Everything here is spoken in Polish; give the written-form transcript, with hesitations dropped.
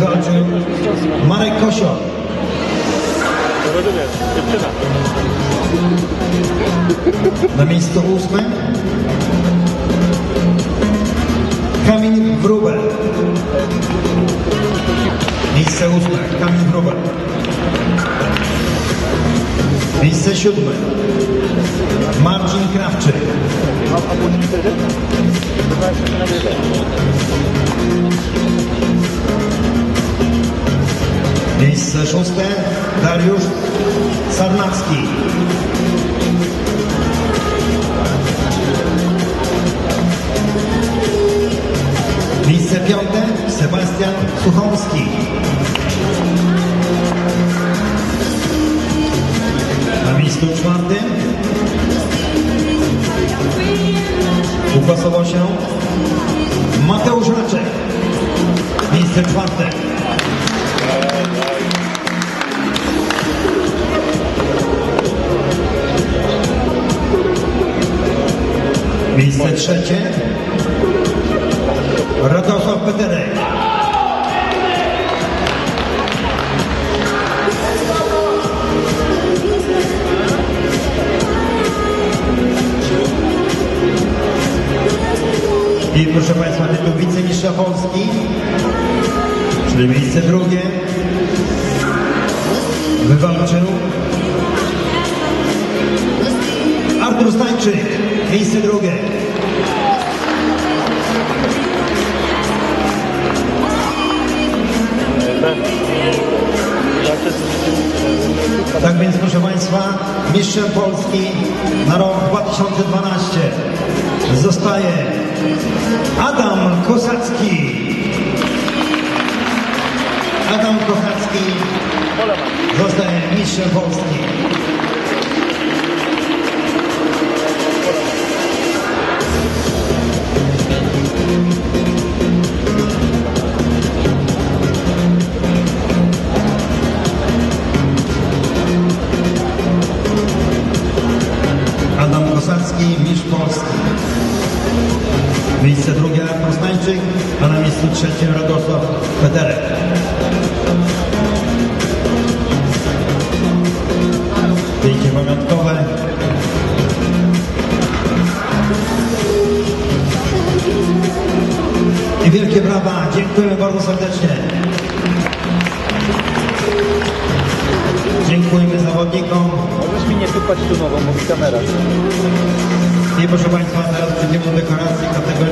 wywalczył Marek Kosior. Na miejscu 8 Kamil Wróbel. Miejsce 8 Kamil Wróbel. Miejsce 7 Marcin Krawczyk. Miejsce 6 Dariusz Sarnacki. Miejsce 5 Sebastian Suchomski. Na miejscu 4 upasował się Mateusz Raczek. Miejsce 4. Miejsce 3 Radosław Peterek. I proszę Państwa, tytuł wicemistrza Polski, czyli miejsce 2 wywalczył Artur Stańczyk. Miejsce 2. Tak więc, proszę Państwa, mistrzem Polski na rok 2012 zostaje Adam Kosacki. Adam Kosacki zostaje mistrzem Polski. Adam Kosacki, mistrz Polski. Miejsce 2 Artur Stańczyk, a na miejscu 3 Radosław Peterek. Zdjęcie pamiątkowe. I wielkie brawa. Dziękujemy bardzo serdecznie. Dziękujemy zawodnikom. Możesz mi nie tupać tu nową, mówi kamera. I proszę Państwa, teraz przejdziemy do dekoracji kategorii